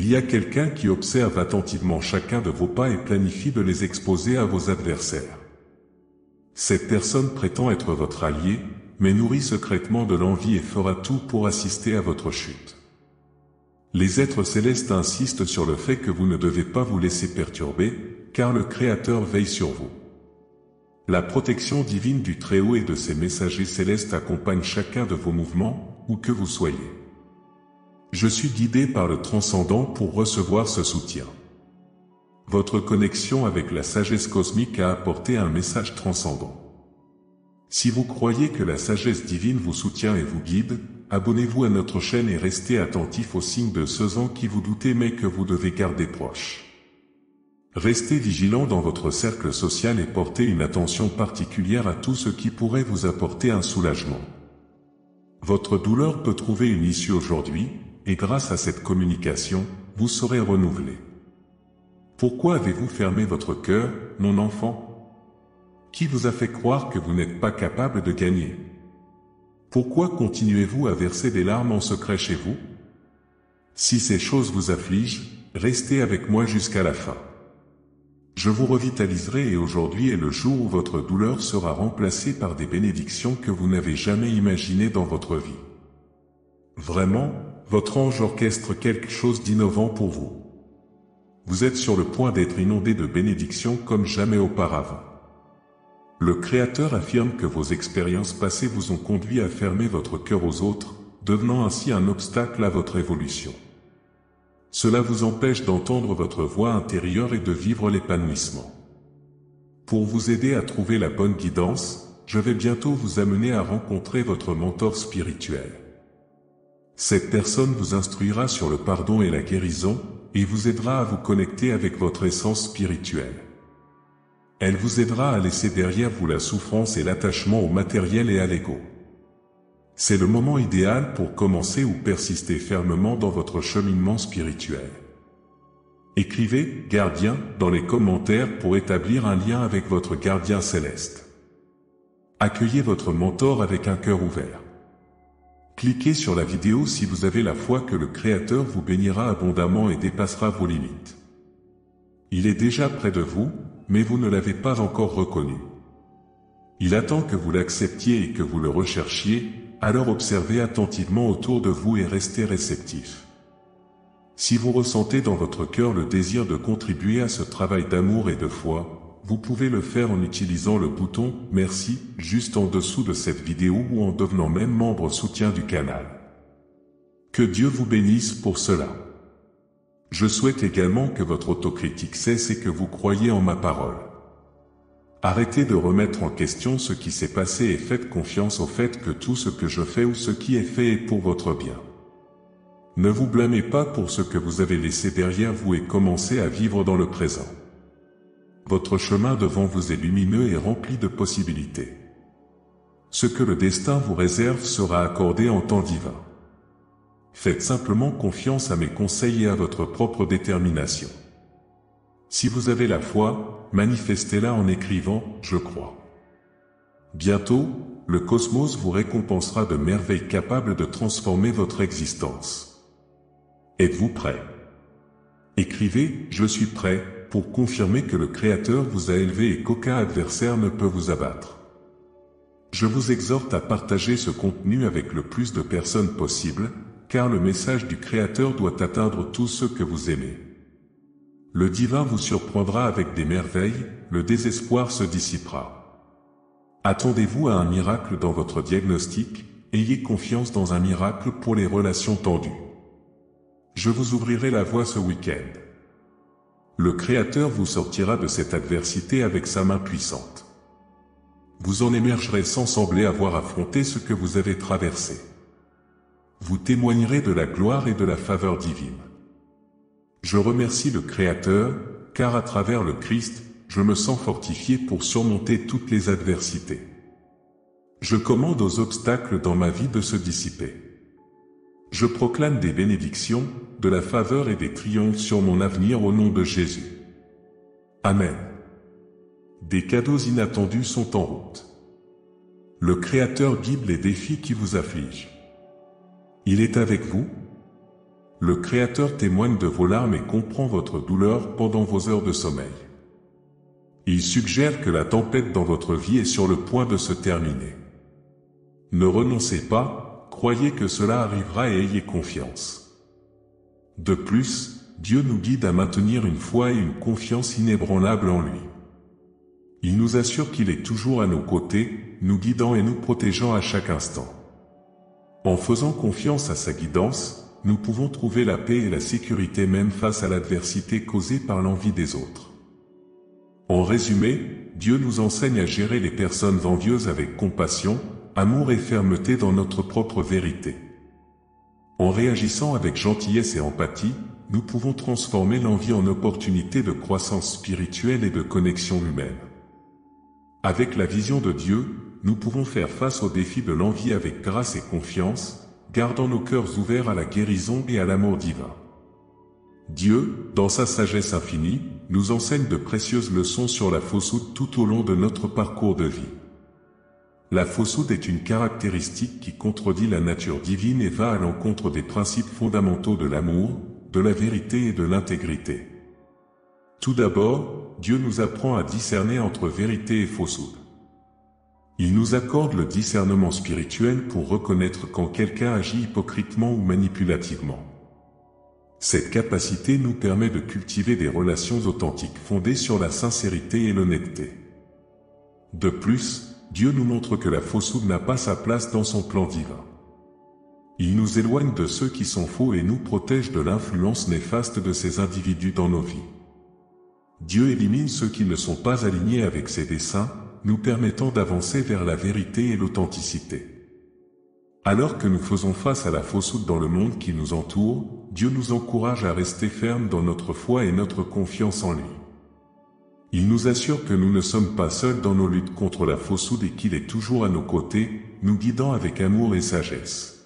Il y a quelqu'un qui observe attentivement chacun de vos pas et planifie de les exposer à vos adversaires. Cette personne prétend être votre allié, mais nourrit secrètement de l'envie et fera tout pour assister à votre chute. Les êtres célestes insistent sur le fait que vous ne devez pas vous laisser perturber, car le Créateur veille sur vous. La protection divine du Très-Haut et de ses messagers célestes accompagne chacun de vos mouvements, où que vous soyez. Je suis guidé par le transcendant pour recevoir ce soutien. Votre connexion avec la sagesse cosmique a apporté un message transcendant. Si vous croyez que la sagesse divine vous soutient et vous guide, abonnez-vous à notre chaîne et restez attentif aux signes de ceux en qui vous doutez mais que vous devez garder proche. Restez vigilant dans votre cercle social et portez une attention particulière à tout ce qui pourrait vous apporter un soulagement. Votre douleur peut trouver une issue aujourd'hui, et grâce à cette communication, vous serez renouvelé. Pourquoi avez-vous fermé votre cœur, mon enfant? Qui vous a fait croire que vous n'êtes pas capable de gagner? Pourquoi continuez-vous à verser des larmes en secret chez vous? Si ces choses vous affligent, restez avec moi jusqu'à la fin. Je vous revitaliserai et aujourd'hui est le jour où votre douleur sera remplacée par des bénédictions que vous n'avez jamais imaginées dans votre vie. Vraiment, votre ange orchestre quelque chose d'innovant pour vous. Vous êtes sur le point d'être inondé de bénédictions comme jamais auparavant. Le Créateur affirme que vos expériences passées vous ont conduit à fermer votre cœur aux autres, devenant ainsi un obstacle à votre évolution. Cela vous empêche d'entendre votre voix intérieure et de vivre l'épanouissement. Pour vous aider à trouver la bonne guidance, je vais bientôt vous amener à rencontrer votre mentor spirituel. Cette personne vous instruira sur le pardon et la guérison, et vous aidera à vous connecter avec votre essence spirituelle. Elle vous aidera à laisser derrière vous la souffrance et l'attachement au matériel et à l'ego. C'est le moment idéal pour commencer ou persister fermement dans votre cheminement spirituel. Écrivez « gardien » dans les commentaires pour établir un lien avec votre gardien céleste. Accueillez votre mentor avec un cœur ouvert. Cliquez sur la vidéo si vous avez la foi que le Créateur vous bénira abondamment et dépassera vos limites. Il est déjà près de vous, mais vous ne l'avez pas encore reconnu. Il attend que vous l'acceptiez et que vous le recherchiez, alors observez attentivement autour de vous et restez réceptif. Si vous ressentez dans votre cœur le désir de contribuer à ce travail d'amour et de foi, vous pouvez le faire en utilisant le bouton « Merci » juste en dessous de cette vidéo ou en devenant même membre soutien du canal. Que Dieu vous bénisse pour cela. Je souhaite également que votre autocritique cesse et que vous croyiez en ma parole. Arrêtez de remettre en question ce qui s'est passé et faites confiance au fait que tout ce que je fais ou ce qui est fait est pour votre bien. Ne vous blâmez pas pour ce que vous avez laissé derrière vous et commencez à vivre dans le présent. Votre chemin devant vous est lumineux et rempli de possibilités. Ce que le destin vous réserve sera accordé en temps divin. Faites simplement confiance à mes conseils et à votre propre détermination. Si vous avez la foi, manifestez-la en écrivant « Je crois ». Bientôt, le cosmos vous récompensera de merveilles capables de transformer votre existence. Êtes-vous prêt? Écrivez « Je suis prêt » pour confirmer que le Créateur vous a élevé et qu'aucun adversaire ne peut vous abattre. Je vous exhorte à partager ce contenu avec le plus de personnes possible, car le message du Créateur doit atteindre tous ceux que vous aimez. Le divin vous surprendra avec des merveilles, le désespoir se dissipera. Attendez-vous à un miracle dans votre diagnostic, ayez confiance dans un miracle pour les relations tendues. Je vous ouvrirai la voie ce week-end. Le Créateur vous sortira de cette adversité avec sa main puissante. Vous en émergerez sans sembler avoir affronté ce que vous avez traversé. Vous témoignerez de la gloire et de la faveur divine. Je remercie le Créateur, car à travers le Christ, je me sens fortifié pour surmonter toutes les adversités. Je commande aux obstacles dans ma vie de se dissiper. Je proclame des bénédictions, de la faveur et des triomphes sur mon avenir au nom de Jésus. Amen. Des cadeaux inattendus sont en route. Le Créateur guide les défis qui vous affligent. Il est avec vous. Le Créateur témoigne de vos larmes et comprend votre douleur pendant vos heures de sommeil. Il suggère que la tempête dans votre vie est sur le point de se terminer. Ne renoncez pas, croyez que cela arrivera et ayez confiance. De plus, Dieu nous guide à maintenir une foi et une confiance inébranlables en lui. Il nous assure qu'il est toujours à nos côtés, nous guidant et nous protégeant à chaque instant. En faisant confiance à sa guidance, nous pouvons trouver la paix et la sécurité même face à l'adversité causée par l'envie des autres. En résumé, Dieu nous enseigne à gérer les personnes envieuses avec compassion, amour et fermeté dans notre propre vérité. En réagissant avec gentillesse et empathie, nous pouvons transformer l'envie en opportunité de croissance spirituelle et de connexion humaine. Avec la vision de Dieu, nous pouvons faire face aux défis de l'envie avec grâce et confiance, gardant nos cœurs ouverts à la guérison et à l'amour divin. Dieu, dans sa sagesse infinie, nous enseigne de précieuses leçons sur la fausseté tout au long de notre parcours de vie. La fausseté est une caractéristique qui contredit la nature divine et va à l'encontre des principes fondamentaux de l'amour, de la vérité et de l'intégrité. Tout d'abord, Dieu nous apprend à discerner entre vérité et fausseté. Il nous accorde le discernement spirituel pour reconnaître quand quelqu'un agit hypocritement ou manipulativement. Cette capacité nous permet de cultiver des relations authentiques fondées sur la sincérité et l'honnêteté. De plus, Dieu nous montre que la fausseté n'a pas sa place dans son plan divin. Il nous éloigne de ceux qui sont faux et nous protège de l'influence néfaste de ces individus dans nos vies. Dieu élimine ceux qui ne sont pas alignés avec ses desseins, nous permettant d'avancer vers la vérité et l'authenticité. Alors que nous faisons face à la fausseté dans le monde qui nous entoure, Dieu nous encourage à rester fermes dans notre foi et notre confiance en lui. Il nous assure que nous ne sommes pas seuls dans nos luttes contre la fausseté et qu'il est toujours à nos côtés, nous guidant avec amour et sagesse.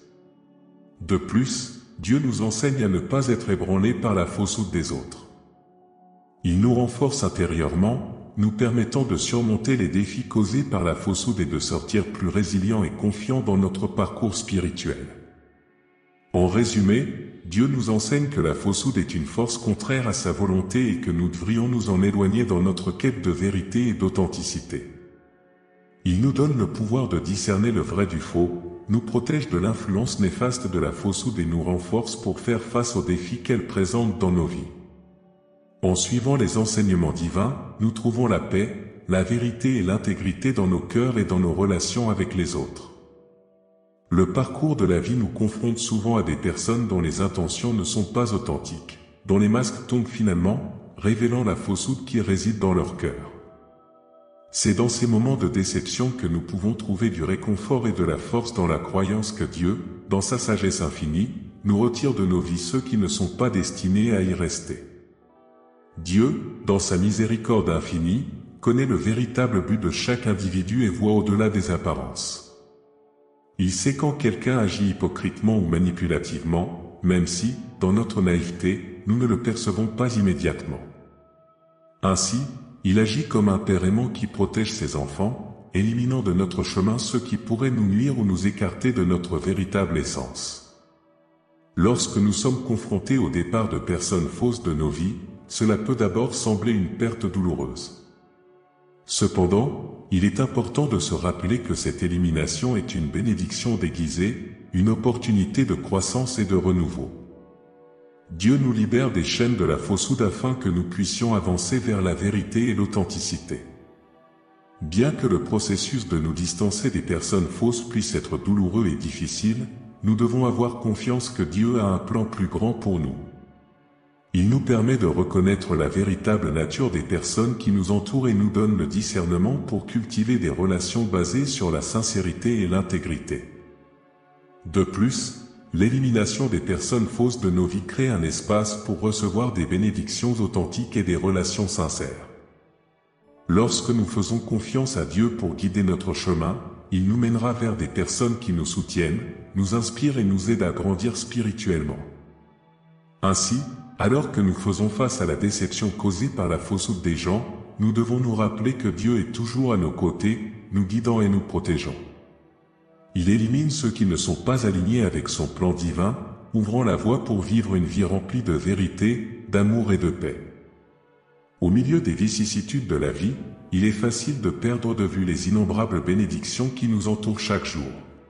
De plus, Dieu nous enseigne à ne pas être ébranlés par la fausseté des autres. Il nous renforce intérieurement, nous permettant de surmonter les défis causés par la fausseté et de sortir plus résilients et confiants dans notre parcours spirituel. En résumé, Dieu nous enseigne que la fausseté est une force contraire à sa volonté et que nous devrions nous en éloigner dans notre quête de vérité et d'authenticité. Il nous donne le pouvoir de discerner le vrai du faux, nous protège de l'influence néfaste de la fausseté et nous renforce pour faire face aux défis qu'elle présente dans nos vies. En suivant les enseignements divins, nous trouvons la paix, la vérité et l'intégrité dans nos cœurs et dans nos relations avec les autres. Le parcours de la vie nous confronte souvent à des personnes dont les intentions ne sont pas authentiques, dont les masques tombent finalement, révélant la fausseté qui réside dans leur cœur. C'est dans ces moments de déception que nous pouvons trouver du réconfort et de la force dans la croyance que Dieu, dans sa sagesse infinie, nous retire de nos vies ceux qui ne sont pas destinés à y rester. Dieu, dans sa miséricorde infinie, connaît le véritable but de chaque individu et voit au-delà des apparences. Il sait quand quelqu'un agit hypocritement ou manipulativement, même si, dans notre naïveté, nous ne le percevons pas immédiatement. Ainsi, il agit comme un père aimant qui protège ses enfants, éliminant de notre chemin ceux qui pourraient nous nuire ou nous écarter de notre véritable essence. Lorsque nous sommes confrontés au départ de personnes fausses de nos vies, cela peut d'abord sembler une perte douloureuse. Cependant, il est important de se rappeler que cette élimination est une bénédiction déguisée, une opportunité de croissance et de renouveau. Dieu nous libère des chaînes de la fausseté afin que nous puissions avancer vers la vérité et l'authenticité. Bien que le processus de nous distancer des personnes fausses puisse être douloureux et difficile, nous devons avoir confiance que Dieu a un plan plus grand pour nous. Il nous permet de reconnaître la véritable nature des personnes qui nous entourent et nous donne le discernement pour cultiver des relations basées sur la sincérité et l'intégrité. De plus, l'élimination des personnes fausses de nos vies crée un espace pour recevoir des bénédictions authentiques et des relations sincères. Lorsque nous faisons confiance à Dieu pour guider notre chemin, il nous mènera vers des personnes qui nous soutiennent, nous inspirent et nous aident à grandir spirituellement. Ainsi, alors que nous faisons face à la déception causée par la fausseté des gens, nous devons nous rappeler que Dieu est toujours à nos côtés, nous guidant et nous protégeant. Il élimine ceux qui ne sont pas alignés avec son plan divin, ouvrant la voie pour vivre une vie remplie de vérité, d'amour et de paix. Au milieu des vicissitudes de la vie, il est facile de perdre de vue les innombrables bénédictions qui nous entourent chaque jour.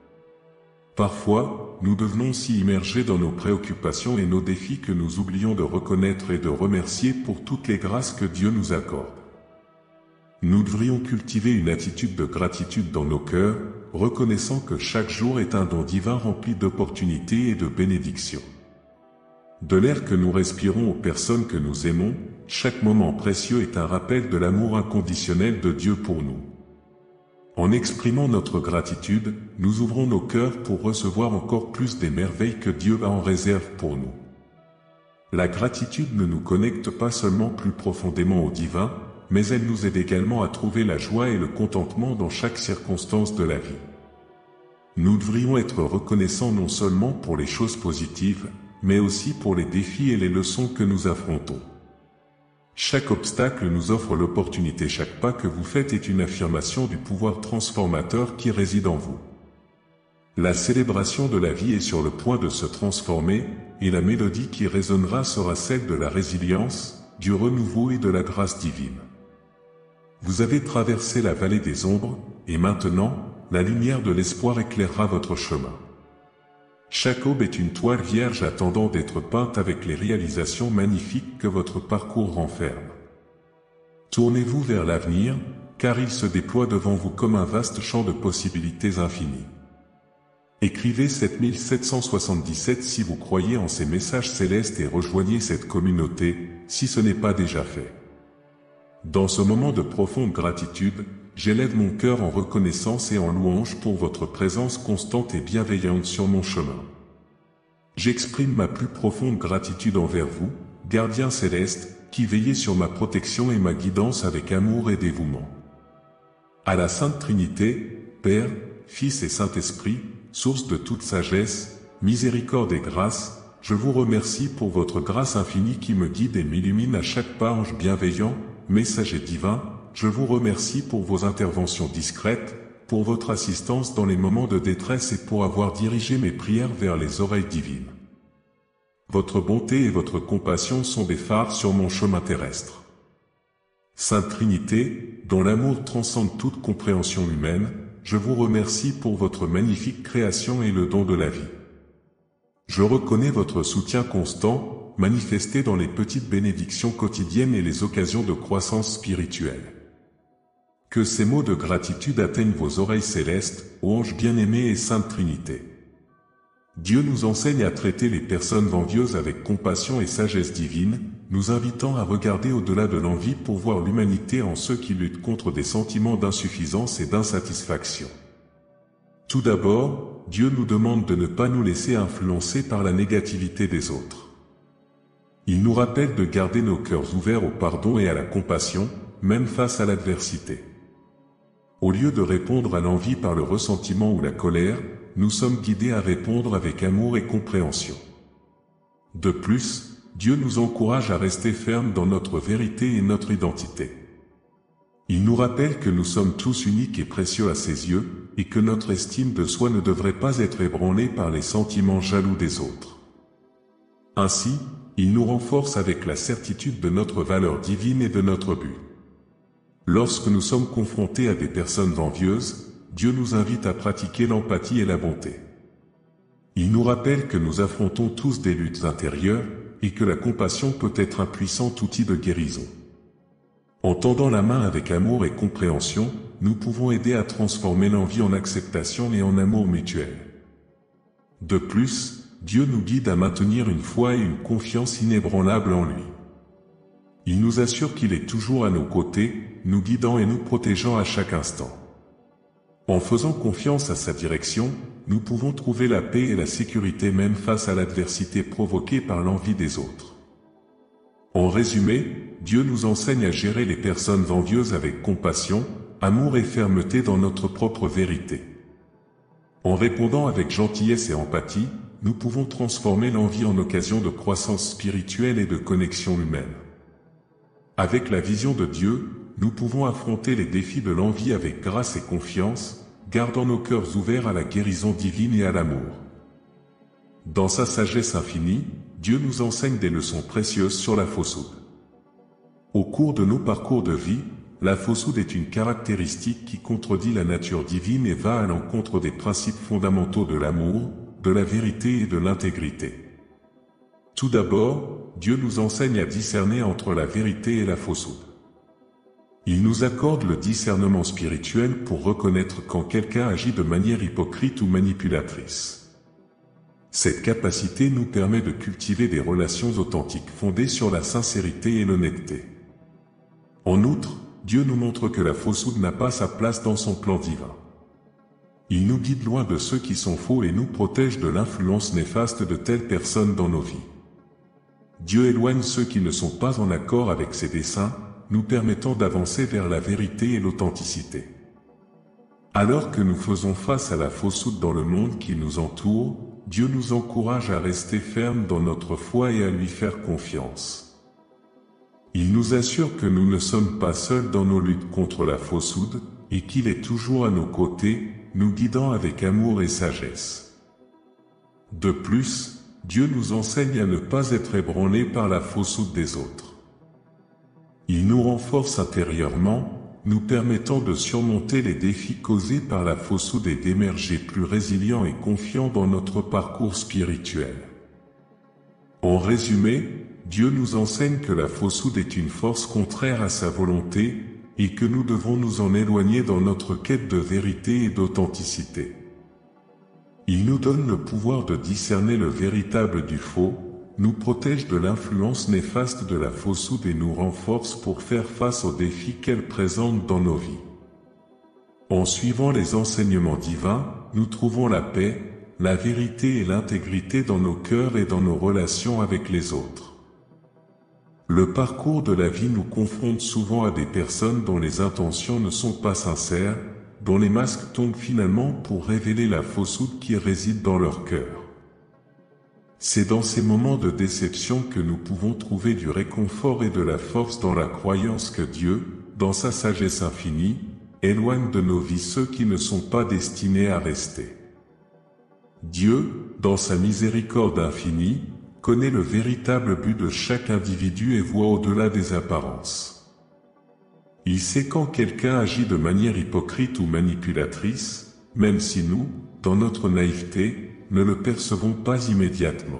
Parfois, nous devenons si immergés dans nos préoccupations et nos défis que nous oublions de reconnaître et de remercier pour toutes les grâces que Dieu nous accorde. Nous devrions cultiver une attitude de gratitude dans nos cœurs, reconnaissant que chaque jour est un don divin rempli d'opportunités et de bénédictions. De l'air que nous respirons aux personnes que nous aimons, chaque moment précieux est un rappel de l'amour inconditionnel de Dieu pour nous. En exprimant notre gratitude, nous ouvrons nos cœurs pour recevoir encore plus des merveilles que Dieu a en réserve pour nous. La gratitude ne nous connecte pas seulement plus profondément au divin, mais elle nous aide également à trouver la joie et le contentement dans chaque circonstance de la vie. Nous devrions être reconnaissants non seulement pour les choses positives, mais aussi pour les défis et les leçons que nous affrontons. Chaque obstacle nous offre l'opportunité, chaque pas que vous faites est une affirmation du pouvoir transformateur qui réside en vous. La célébration de la vie est sur le point de se transformer, et la mélodie qui résonnera sera celle de la résilience, du renouveau et de la grâce divine. Vous avez traversé la vallée des ombres, et maintenant, la lumière de l'espoir éclairera votre chemin. Chaque aube est une toile vierge attendant d'être peinte avec les réalisations magnifiques que votre parcours renferme. Tournez-vous vers l'avenir, car il se déploie devant vous comme un vaste champ de possibilités infinies. Écrivez 7777 si vous croyez en ces messages célestes et rejoignez cette communauté, si ce n'est pas déjà fait. Dans ce moment de profonde gratitude, j'élève mon cœur en reconnaissance et en louange pour votre présence constante et bienveillante sur mon chemin. J'exprime ma plus profonde gratitude envers vous, gardien céleste, qui veillez sur ma protection et ma guidance avec amour et dévouement. À la Sainte Trinité, Père, Fils et Saint-Esprit, source de toute sagesse, miséricorde et grâce, je vous remercie pour votre grâce infinie qui me guide et m'illumine à chaque pas. Ange bienveillant, messager divin, je vous remercie pour vos interventions discrètes, pour votre assistance dans les moments de détresse et pour avoir dirigé mes prières vers les oreilles divines. Votre bonté et votre compassion sont des phares sur mon chemin terrestre. Sainte Trinité, dont l'amour transcende toute compréhension humaine, je vous remercie pour votre magnifique création et le don de la vie. Je reconnais votre soutien constant, manifesté dans les petites bénédictions quotidiennes et les occasions de croissance spirituelle. Que ces mots de gratitude atteignent vos oreilles célestes, ô ange bien-aimé et Sainte Trinité. Dieu nous enseigne à traiter les personnes envieuses avec compassion et sagesse divine, nous invitant à regarder au-delà de l'envie pour voir l'humanité en ceux qui luttent contre des sentiments d'insuffisance et d'insatisfaction. Tout d'abord, Dieu nous demande de ne pas nous laisser influencer par la négativité des autres. Il nous rappelle de garder nos cœurs ouverts au pardon et à la compassion, même face à l'adversité. Au lieu de répondre à l'envie par le ressentiment ou la colère, nous sommes guidés à répondre avec amour et compréhension. De plus, Dieu nous encourage à rester fermes dans notre vérité et notre identité. Il nous rappelle que nous sommes tous uniques et précieux à ses yeux, et que notre estime de soi ne devrait pas être ébranlée par les sentiments jaloux des autres. Ainsi, il nous renforce avec la certitude de notre valeur divine et de notre but. Lorsque nous sommes confrontés à des personnes envieuses, Dieu nous invite à pratiquer l'empathie et la bonté. Il nous rappelle que nous affrontons tous des luttes intérieures, et que la compassion peut être un puissant outil de guérison. En tendant la main avec amour et compréhension, nous pouvons aider à transformer l'envie en acceptation et en amour mutuel. De plus, Dieu nous guide à maintenir une foi et une confiance inébranlables en lui. Il nous assure qu'il est toujours à nos côtés, nous guidant et nous protégeant à chaque instant. En faisant confiance à sa direction, nous pouvons trouver la paix et la sécurité même face à l'adversité provoquée par l'envie des autres. En résumé, Dieu nous enseigne à gérer les personnes envieuses avec compassion, amour et fermeté dans notre propre vérité. En répondant avec gentillesse et empathie, nous pouvons transformer l'envie en occasion de croissance spirituelle et de connexion humaine. Avec la vision de Dieu, nous pouvons affronter les défis de l'envie avec grâce et confiance, gardant nos cœurs ouverts à la guérison divine et à l'amour. Dans sa sagesse infinie, Dieu nous enseigne des leçons précieuses sur la fausseté. Au cours de nos parcours de vie, la fausseté est une caractéristique qui contredit la nature divine et va à l'encontre des principes fondamentaux de l'amour, de la vérité et de l'intégrité. Tout d'abord, Dieu nous enseigne à discerner entre la vérité et la fausseté. Il nous accorde le discernement spirituel pour reconnaître quand quelqu'un agit de manière hypocrite ou manipulatrice. Cette capacité nous permet de cultiver des relations authentiques fondées sur la sincérité et l'honnêteté. En outre, Dieu nous montre que la fausseté n'a pas sa place dans son plan divin. Il nous guide loin de ceux qui sont faux et nous protège de l'influence néfaste de telles personnes dans nos vies. Dieu éloigne ceux qui ne sont pas en accord avec ses desseins, nous permettant d'avancer vers la vérité et l'authenticité. Alors que nous faisons face à la fausseté dans le monde qui nous entoure, Dieu nous encourage à rester fermes dans notre foi et à lui faire confiance. Il nous assure que nous ne sommes pas seuls dans nos luttes contre la fausseté, et qu'il est toujours à nos côtés, nous guidant avec amour et sagesse. De plus, Dieu nous enseigne à ne pas être ébranlés par la fausseté des autres. Il nous renforce intérieurement, nous permettant de surmonter les défis causés par la fausseté et d'émerger plus résilients et confiants dans notre parcours spirituel. En résumé, Dieu nous enseigne que la fausseté est une force contraire à sa volonté, et que nous devons nous en éloigner dans notre quête de vérité et d'authenticité. Il nous donne le pouvoir de discerner le véritable du faux, nous protège de l'influence néfaste de la fausseté et nous renforce pour faire face aux défis qu'elle présente dans nos vies. En suivant les enseignements divins, nous trouvons la paix, la vérité et l'intégrité dans nos cœurs et dans nos relations avec les autres. Le parcours de la vie nous confronte souvent à des personnes dont les intentions ne sont pas sincères, dont les masques tombent finalement pour révéler la fausseté qui réside dans leur cœur. C'est dans ces moments de déception que nous pouvons trouver du réconfort et de la force dans la croyance que Dieu, dans sa sagesse infinie, éloigne de nos vies ceux qui ne sont pas destinés à rester. Dieu, dans sa miséricorde infinie, connaît le véritable but de chaque individu et voit au-delà des apparences. Il sait quand quelqu'un agit de manière hypocrite ou manipulatrice, même si nous, dans notre naïveté, ne le percevons pas immédiatement.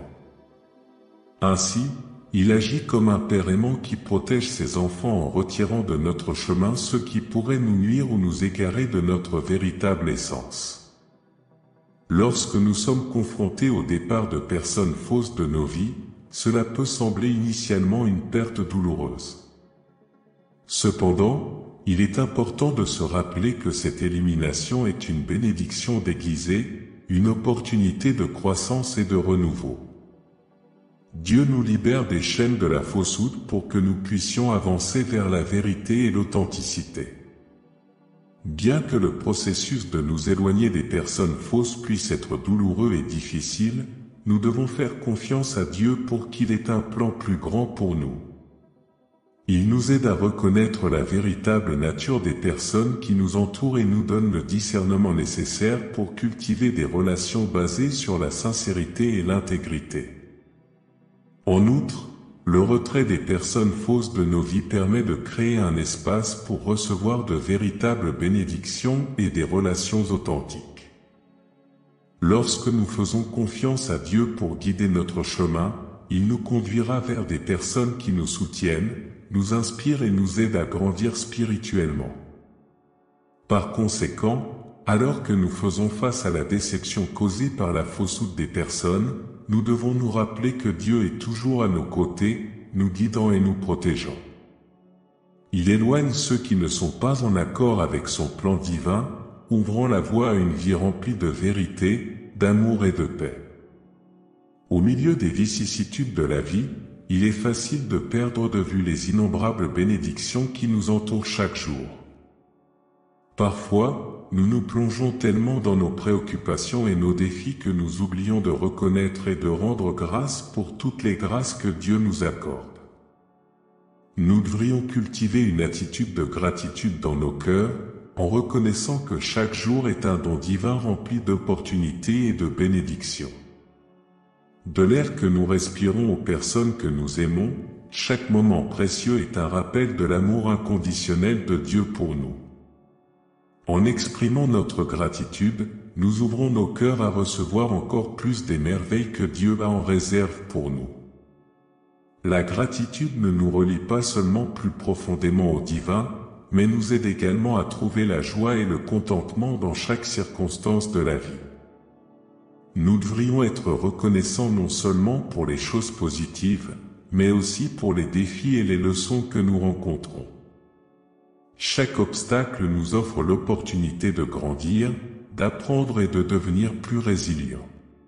Ainsi, il agit comme un père aimant qui protège ses enfants en retirant de notre chemin ceux qui pourraient nous nuire ou nous égarer de notre véritable essence. Lorsque nous sommes confrontés au départ de personnes fausses de nos vies, cela peut sembler initialement une perte douloureuse. Cependant, il est important de se rappeler que cette élimination est une bénédiction déguisée, une opportunité de croissance et de renouveau. Dieu nous libère des chaînes de la fausseté pour que nous puissions avancer vers la vérité et l'authenticité. Bien que le processus de nous éloigner des personnes fausses puisse être douloureux et difficile, nous devons faire confiance à Dieu pour qu'il ait un plan plus grand pour nous. Il nous aide à reconnaître la véritable nature des personnes qui nous entourent et nous donne le discernement nécessaire pour cultiver des relations basées sur la sincérité et l'intégrité. En outre, le retrait des personnes fausses de nos vies permet de créer un espace pour recevoir de véritables bénédictions et des relations authentiques. Lorsque nous faisons confiance à Dieu pour guider notre chemin, il nous conduira vers des personnes qui nous soutiennent, nous inspirent et nous aident à grandir spirituellement. Par conséquent, alors que nous faisons face à la déception causée par la fausseté des personnes, nous devons nous rappeler que Dieu est toujours à nos côtés, nous guidant et nous protégeant. Il éloigne ceux qui ne sont pas en accord avec son plan divin, ouvrant la voie à une vie remplie de vérité, d'amour et de paix. Au milieu des vicissitudes de la vie, il est facile de perdre de vue les innombrables bénédictions qui nous entourent chaque jour. Parfois, nous nous plongeons tellement dans nos préoccupations et nos défis que nous oublions de reconnaître et de rendre grâce pour toutes les grâces que Dieu nous accorde. Nous devrions cultiver une attitude de gratitude dans nos cœurs, en reconnaissant que chaque jour est un don divin rempli d'opportunités et de bénédictions. de l'air que nous respirons aux personnes que nous aimons. Chaque moment précieux est un rappel de l'amour inconditionnel de Dieu pour nous. En exprimant notre gratitude, nous ouvrons nos cœurs à recevoir encore plus des merveilles que Dieu a en réserve pour nous. La gratitude ne nous relie pas seulement plus profondément au divin, mais nous aide également à trouver la joie et le contentement dans chaque circonstance de la vie. Nous devrions être reconnaissants non seulement pour les choses positives, mais aussi pour les défis et les leçons que nous rencontrons. Chaque obstacle nous offre l'opportunité de grandir, d'apprendre et de devenir plus résilients.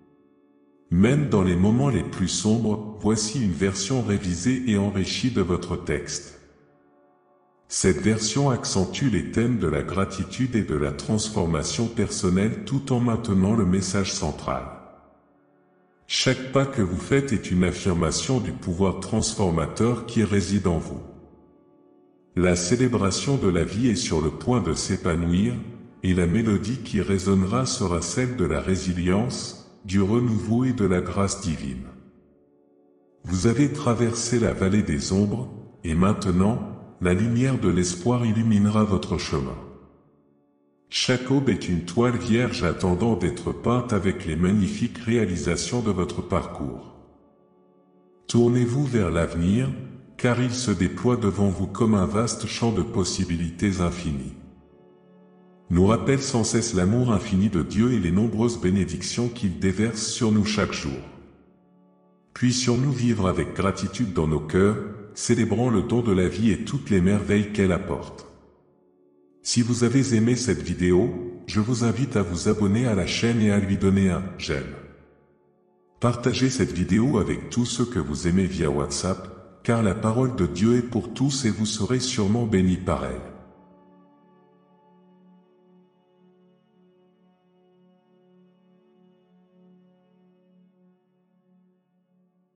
Même dans les moments les plus sombres, voici une version révisée et enrichie de votre texte. Cette version accentue les thèmes de la gratitude et de la transformation personnelle tout en maintenant le message central. Chaque pas que vous faites est une affirmation du pouvoir transformateur qui réside en vous. La célébration de la vie est sur le point de s'épanouir, et la mélodie qui résonnera sera celle de la résilience, du renouveau et de la grâce divine. Vous avez traversé la vallée des ombres, et maintenant, la lumière de l'espoir illuminera votre chemin. Chaque aube est une toile vierge attendant d'être peinte avec les magnifiques réalisations de votre parcours. Tournez-vous vers l'avenir, car il se déploie devant vous comme un vaste champ de possibilités infinies. Nous rappelle sans cesse l'amour infini de Dieu et les nombreuses bénédictions qu'il déverse sur nous chaque jour. Puissions-nous vivre avec gratitude dans nos cœurs, célébrant le don de la vie et toutes les merveilles qu'elle apporte. Si vous avez aimé cette vidéo, je vous invite à vous abonner à la chaîne et à lui donner un « j'aime ». Partagez cette vidéo avec tous ceux que vous aimez via WhatsApp, car la parole de Dieu est pour tous et vous serez sûrement bénis par elle.